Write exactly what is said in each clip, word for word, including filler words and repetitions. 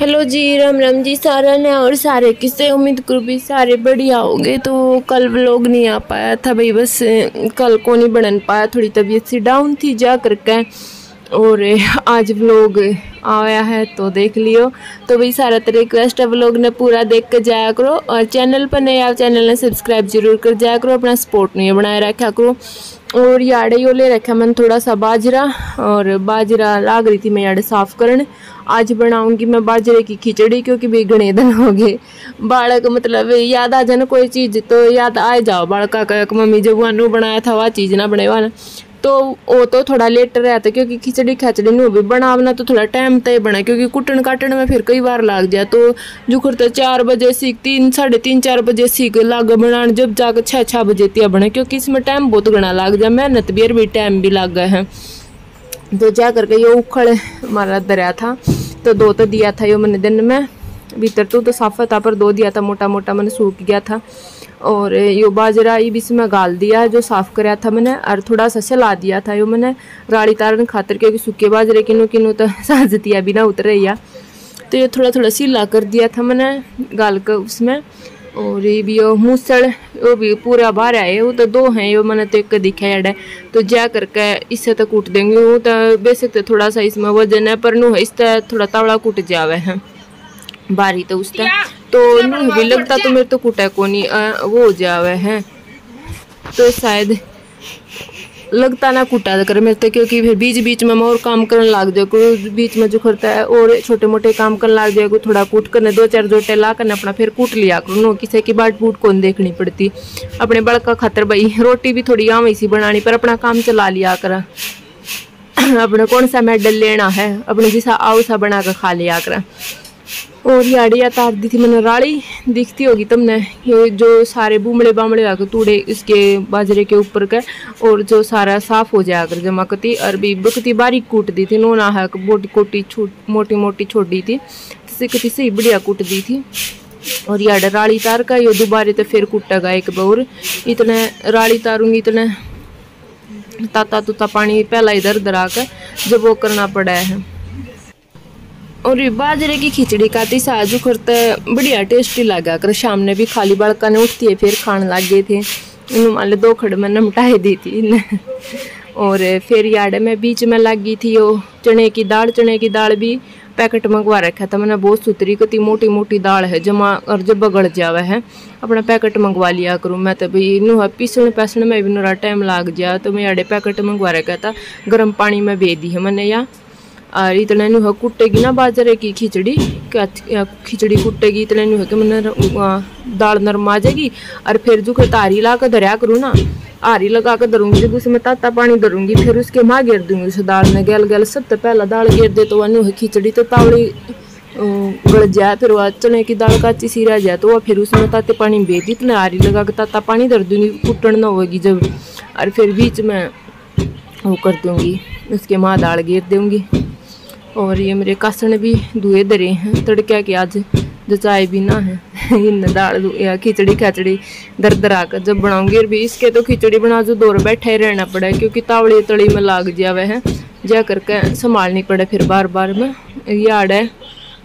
Hello जी, राम राम जी सारा ने और सारे किस्से। उम्मीद करूँ भी सारे बढ़िया होंगे। तो कल व्लॉग नहीं आ पाया था भाई, बस कल को नहीं बन पाया, थोड़ी तबीयत सी डाउन थी जा करके। और आज व्लॉग आया है तो देख लियो। तो भाई सारा तरह रिक्वेस्ट है, व्लॉग ने पूरा देख कर जाया करो। और चैनल पर नए आओ, चैनल ने सब्सक्राइब जरूर कर जाया करो, अपना सपोर्ट नहीं बनाए रखा करो। और याडे यो ले रखा मैंने थोड़ा सा बाजरा, और बाजरा लाग रही थी मैं याडे साफ करने। आज बनाऊंगी मैं बाजरे की खिचड़ी, क्योंकि भी घने दिन हो गए। बालक मतलब याद आ जाए ना कोई चीज़ तो याद आ जाओ बालका का, मम्मी जब वानू बनाया था वह चीज़ ना बने वाला, तो वो तो थोड़ा लेट रहा था। क्योंकि खिचड़ी खिचड़ी नहीं भी बनावना तो थोड़ा टाइम तय बना, क्योंकि कुटन काटन में फिर कई बार लाग जाए। तो जुखर तो चार बजे सीख तीन साढ़े तीन चार बजे सीख लाग बनाने, जब जाकर छः छः बजे तिया बने, क्योंकि इसमें टाइम बहुत घना लाग जाए, मेहनत भी और भी टाइम भी लाग गए हैं। तो जा करके ये उखड़ हमारा दरिया था, तो दो तो दिया था यो मैंने दिन में, भीतर तो तो साफ था पर दो दिया था, मोटा मोटा मैंने सूख गया था। और यो बाजरा ये भी इसमें गाल दिया जो साफ कराया था मैंने, और थोड़ा सा सला दिया था यो मैंने राड़ी तारन खातर, क्योंकि सूखे बाजरे किनो किनो तो साजतिया भी ना उतर रही है। तो ये थोड़ा थोड़ा सिला कर दिया था मैंने गाल कर उसमें। और ये भी यो मूसल वो भी पूरा बाहर आए, वो तो दो हैं यो मैंने तो एक दिखा है। तो जा करके इससे तो कूट देंगे, वो तो बेसिक तो थोड़ा सा इसमें वजन है, पर नु इस थोड़ा तावड़ा कूट जावे है बारी, तो उसका तो नूह भी लगता तो मेरे तो कुटा को नहीं वो हो जावे है, तो शायद लगता ना कुटा कर मेरे तो। क्योंकि फिर बीच बीच में मैं और काम करने लग जाए, बीच में जो करता है और छोटे मोटे काम करने लग जाए, थोड़ा कूट करने दो चार जोटे ला करने अपना फिर कूट लिया करो। नो किसी की बाट बूट कौन देखनी पड़ती, अपने बड़का खातर भाई रोटी भी थोड़ी आम सी बनानी, पर अपना काम चला लिया कर। अपने कौन सा मेडल लेना है, अपने जैसा आओ सा बना कर खा लिया कर। और याड़िया तार दी थी मैंने राड़ी, दिखती होगी तुमने, ये जो सारे बूमड़े बामड़े आकर तूड़े इसके बाजरे के ऊपर के, और जो सारा साफ हो जाया कर जमा करती। और भी बकती बारीक कूट दी थी, नोना है मोटी कोटी छोट मोटी मोटी छोड़ दी थी, कती सही बढ़िया कूट दी थी। और याड राड़ी तार का ये दोबारे तो फिर कूटेगा एक बार, इतने राड़ी तारूंगी इतने ताता तुता पानी पहला इधर उधर आकर जब वो करना पड़ा है। और बाजरे की खिचड़ी का साजू करते बढ़िया टेस्टी लगा कर। शाम ने भी खाली बड़का ने उठती है फिर खाने लग गए थे, मान दो खड़ में नमटाई दी थी। और फिर याड में बीच में लग गई थी वो चने की दाल। चने की दाल भी पैकेट मंगवा रखा था मैंने, बहुत सुथरी कती मोटी मोटी दाल है जमा, और जब बगड़ जावे है अपना पैकेट मंगवा लिया करूँ मैं। तो भाई नुह पीसने पैसने में भी नुरा टाइम लग जाए, तो मैं याडे पैकेट मंगवा रखा था, गर्म पानी में भेज दी है मैंने या। और इतना नुह कुटेगी ना बाजरे की खिचड़ी, क्या खिचड़ी कुटेगी इतना नुह के मैंने दाल नरम आ जाएगी। और फिर जो तारी ला कर धरिया करूँ ना, आरी लगा कर धरूंगी, जब उसमें ताता पानी धरूंगी फिर उसके माँ घेर दूंगी उस दाल में गैल गैल सब। तो पहला दाल घेर दे तो वह नुह खिचड़ी तो तावड़ी गल जाए, फिर वह चने की दाल काची सी रह जाए तो वह फिर उसमें ताते पानी भेज दी, इतना आरी लगा कर ताता पानी धर दूंगी, कुटन ना होगी जब। और फिर बीच में वो कर दूंगी, उसके माँ दाल घेर दूंगी। और ये मेरे कासन भी धुए धरे हैं तड़किया के, आज जो चाय भी ना है इन दाल या खिचड़ी खिचड़ी दर दर आकर जब बनाऊंगी। और भी इसके तो खिचड़ी बना जो दौर बैठे ही रहना पड़ा है, क्योंकि तावड़ी तड़ी में लाग जावे है, जा करके संभालनी पड़े फिर बार बार में। याड है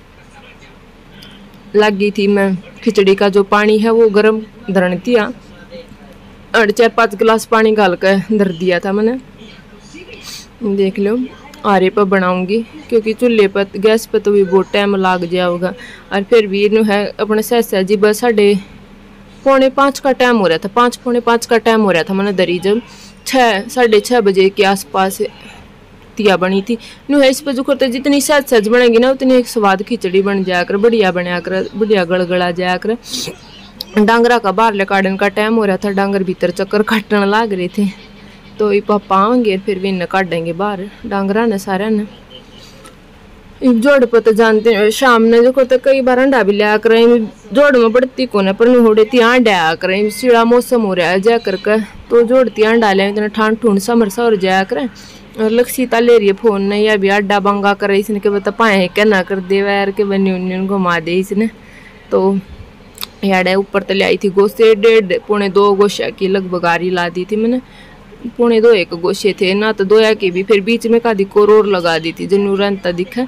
लग गई थी मैं खिचड़ी का जो पानी है वो गर्म धरन दिया, और चार पाँच गिलास पानी गाल कर धर दिया था मैंने। देख लो आरे पर बनाऊंगी, क्योंकि चूल्हे पर गैस पर तो भी बहुत टाइम लाग जाएगा। और फिर भी इनू है अपने सह सह जी बस साढ़े पौने पाँच का टाइम हो रहा था, पाँच पौने पाँच का टाइम हो रहा था मैंने दरी, जब छः साढ़े छः बजे के आसपास तिया बनी थी। नू है इस पर जो करते जितनी सहज सहज बनेगी ना उतनी एक स्वाद खिचड़ी बन जाया कर, बढ़िया बनाया कर, बढ़िया गड़गड़ा जाया कर। डांगरा का बाहर ले काटन का टाइम हो रहा था, डांगर भीतर चक्कर काटने लग रहे थे, तो ये पापा आएंगे फिर भी इन्हें काटेंगे बाहर डांगरा ने सारा ने। जोड़ पर तो जानते हैं शाम ने जो करते कई बार अंडा भी लिया करें, जोड़ में बढ़ती कौन है पर होड़ती अंडा आ करें, सीढ़ा मौसम हो रहा है जा करके, तो जोड़ती अंडा लिया इतना ठंड ठूंड समर सा और जाया करें। और लक्ष्मीता ले रही है फोन ने, या भी अड्डा बंगा करे इसने के बता पाए क्या ना कर दे यार के बनी उन्नी घुमा दे इसने। तो यार ऊपर तो लाई थी गोशे, डेढ़ पौने दो गोशा की लगभग आरी ला दी थी मैंने, पौने दो एक गोशे थे ना, तो दोया की भी फिर बीच में का दिको रोर लगा दी थी जो नूरंता दिखा।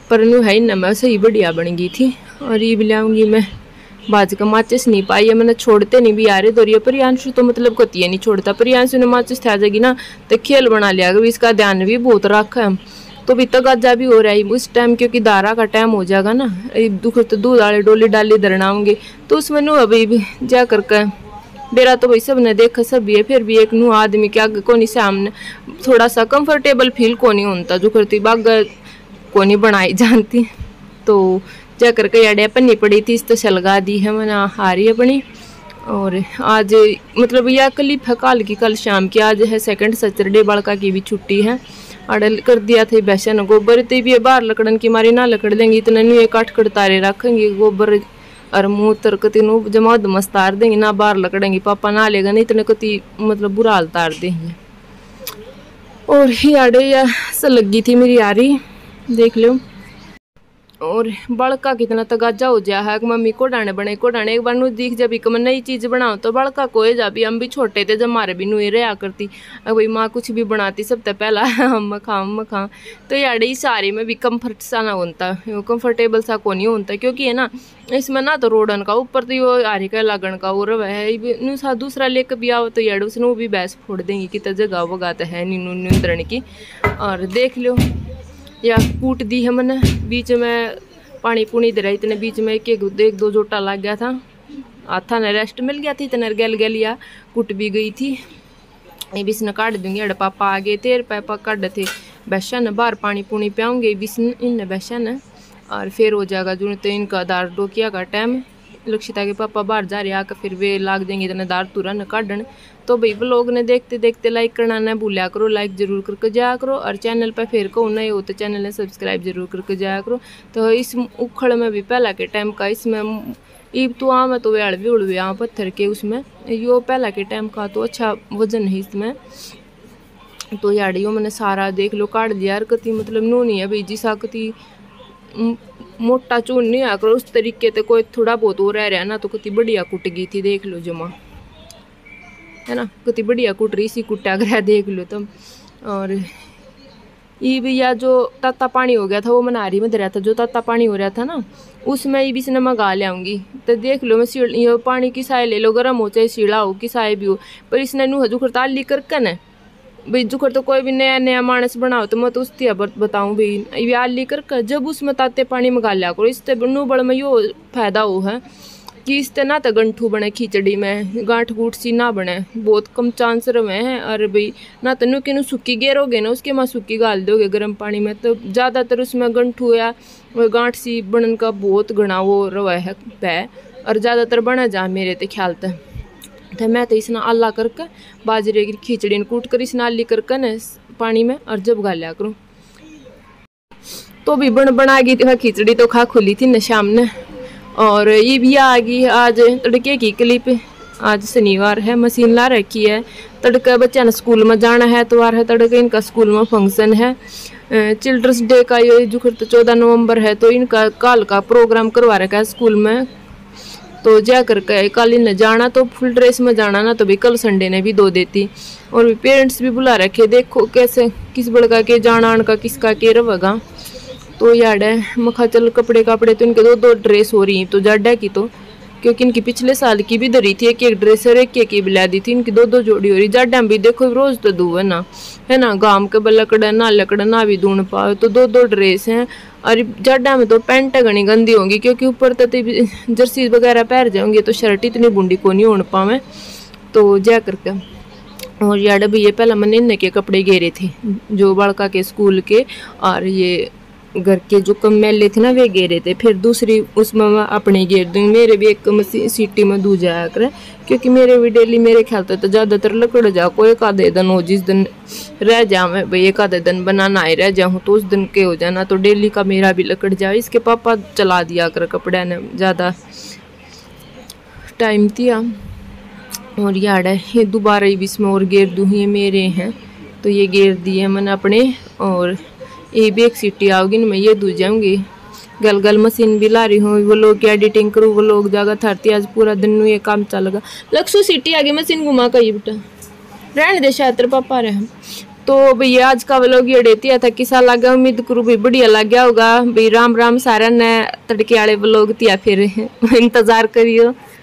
पर नू है ना मैं सही बढ़िया बन गई थी। और ये भी लाऊंगी मैं बाज का माचिस नहीं पाई है, मैंने छोड़ते नहीं भी आ रहे दौरिया। प्रियांशु तो मतलब कतिया नहीं छोड़ता, प्रियांशु ने माचिस था जाएगी ना तो खेल बना लिया, इसका ध्यान भी बहुत रखा है। तो भी तगाजा भी हो रहा है उस टाइम, क्योंकि दारा का टाइम हो जाएगा ना, दुख तो दूध वाले डोली डाली धरनाऊंगे तो उसमें नू अभी भी जा करके बेरा तो भाई सब ने देखा सब भी है, फिर भी एक नू आदमी के आगे कोनी सामने थोड़ा सा कंफर्टेबल फील को नहीं होता, जो करती बाग को नहीं बनाई जानती। तो जा करके याडे पन्नी पड़ी थी, इस तो सलगा दी है मैंने हारी अपनी। और आज मतलब यह क्लिप है काल की, कल शाम की, आज है सेकंड सैटरडे, बड़का की भी छुट्टी है। अड़ल कर दिया था बैसन गोबर ते भी बाहर लकड़न की मारी ना लकड़ देंगे, इतने नहीं एक आठ कड़तारे रखेंगे गोबर और मुँह तरकती नु जमा दमस तार देंगे ना, बाहर लकड़ेंगे पापा ना लेगा नहीं इतने कति मतलब बुरा हाल तार देंगे। और ही आड़े या स लगी थी मेरी यारी देख लो। और बड़का कितना तगाजा हो जाया है, मम्मी को डाने बने को डाने, एक बार नू दिख जब एक मैं नई चीज़ बनाओ तो बड़का कोई जा भी, हम भी छोटे थे जब हमारे भी नुए रहा करती, अब भाई माँ कुछ भी बनाती सब तो पहला हम खा हम खा। तो यार सारी में भी कम्फर्ट सा ना होता, कम्फर्टेबल सा को नहीं होता, क्योंकि है ना इसमें ना तो रोडन का ऊपर तो वो आरी का लागन का और वह है सा दूसरा लेकर भी आओ तो यार उसने वो भी बैस फोड़ देंगी कि तो जगह वगह तो है नीनू नियंत्रण की। और देख लो या कूट दी है मैंने, बीच में पानी पुनी दे रहा, इतने बीच में एक एक, एक दो जोटा लग गया था, हाथा ने रेस्ट मिल गया थी, इतने गल गलिया कुट भी गई थी। ये बीस ने काट दूंगी, अड़ पापा आ गए थे, पापा काट थे बैशा ने बाहर पानी पुनी पियाऊंगे बीस इन बैशा ने। और फिर हो जाएगा जो तो इनका दार डोकिया का टाइम, लक्षिता के पापा बाहर जा रहे आकर फिर वे लाग देंगे इतने दार तुरंत काटन। तो भाई व्लॉग ने देखते देखते लाइक करना ना भूलिया करो, लाइक जरूर करके जाया करो, और चैनल पर फिर को नए हो तो चैनल ने सब्सक्राइब जरूर करके जाया करो। तो इस उखड़ में भी पहला के टाइम का इसमें ईब तो आम है तो वे अड़वे उड़वे आम पत्थर के, उसमें यो पहला के टाइम का तो अच्छा वजन है इसमें। तो याड़ियों मैंने सारा देख लो काट दिया, और कति मतलब नू नहीं है भाई जी सा कति मोटा चून नहीं आकर उस तरीके से कोई थोड़ा बहुत हो रह रहा ना, तो कति बढ़िया कुट गई थी देख लो जमा, है ना कति बढ़िया कुट रही सी कुटा गया देख लो तुम। और ये भी या जो ताता पानी हो गया था वो मनारी में दरिया था, जो ताता पानी हो रहा था ना उसमें ये भी इसने मंगा लियाऊंगी। तो देख लो मैं सीढ़ ये पानी की साय ले लो, गर्म हो चाहे सीढ़ा हो कि साय भी हो, पर इसने नू हजू खड़ताल ली करके न भाई जुखर तो कोई भी नया नया मानस बनाओ तो मैं तो उसकी बताऊँ भाई ये आली कर जब उसमें ताते पानी मंगा लिया करो, इससे नू बड़ में यो फायदा हो है कि इससे ना तो गंठू बने खिचड़ी में, गांठ गूठ सी ना बने, बहुत कम चांस रहे हैं। और भाई ना तो नु कि सूखी गेरोगे ना उसके माँ सूखी गाल दोगे गर्म पानी में, तो ज़्यादातर उसमें गंठू या गांठ सी बनन का बहुत घना वो रवा है पै, और ज़्यादातर बना जा मेरे तो ख्याल तक। तो मैं तो इसना आला करके बाजरे की खिचड़ी कूट कर इसना आली करके न पानी में और जब गा लिया करूँ। तो भी बन बना गई थी खिचड़ी तो खा खुली थी न शाम ने। और ये भी आ गई आज तड़के की क्लिप, आज शनिवार है, मशीन ला रखी है, तड़का बच्चा ने स्कूल में जाना है, तो है तड़के इनका स्कूल में फंक्शन है चिल्ड्रंस डे का, ये जो तो चौदह नवंबर है, तो इनका कल का प्रोग्राम करवा रखा है स्कूल में। तो जा करके कल इन्हें जाना तो फुल ड्रेस में जाना ना, तो भाई कल संडे ने भी दो देती, और पेरेंट्स भी बुला रखे, देखो कैसे किस बड़का के जाना आन का किसका के रवेगा। तो याड है मखा चल कपड़े कपड़े तो इनके दो दो ड्रेस हो रही तो जाडा की, तो क्योंकि इनकी पिछले साल की भी धरी थी एक एक ड्रेस और एक एक की बिला दी थी, इनकी दो दो जोड़ी हो रही। जाडा भी देखो रोज तो दू है ना, है ना गाम के बलकड़ा ना लकड़ा ना भी दून पाओ, तो दो दो ड्रेस हैं। और जाडा में तो पैंट घनी गंदी होंगी, क्योंकि ऊपर तो जर्सी वगैरह पहन जाओगे तो शर्ट इतनी बूंदी को नहीं होने पावे, तो जा करके। और याड भी ये पहला मैंने इन्हें के कपड़े घेरे थे जो बड़का के स्कूल के, और ये घर के जो कम मैले थे ना वे घेरे थे, फिर दूसरी उसमें मैं अपने घेर दूँगी। मेरे भी एक सीटी में दू जाया करे, क्योंकि मेरे भी डेली मेरे ख्याल तो ज़्यादातर लकड़ जा को एक आधे दिन हो, जिस दिन रह जाऊँ मैं भाई एक आधे दिन बनाना ही रह जाऊँ तो उस दिन के हो जाना, तो डेली का मेरा भी लकड़ जाए। इसके पापा चला दिया कर कपड़े ने ज़्यादा टाइम दिया। और याड है ये दोबारा ही इसमें और घेर दूँ, ये मेरे हैं तो ये घेर दिए मैंने अपने। और ये भी एक सीटी आओगी ना मैं ये दूँ जाऊँगी, गल गल मशीन भी ला रही हूँ, वो लोग की एडिटिंग करूँ, वो लोग जागा थरती आज पूरा दिन ये काम चलेगा। लक्सू सीटी आ गई मशीन घुमा का ये बेटा रहने दे शायद तेरे पापा रहे हम। तो भैया आज का व्लॉग ये देती था किसा लगा, उम्मीद करूँ भी बढ़िया लग गया होगा भाई। राम राम सारा ने तड़के वाले व्लॉग तिया फिर इंतजार करियो।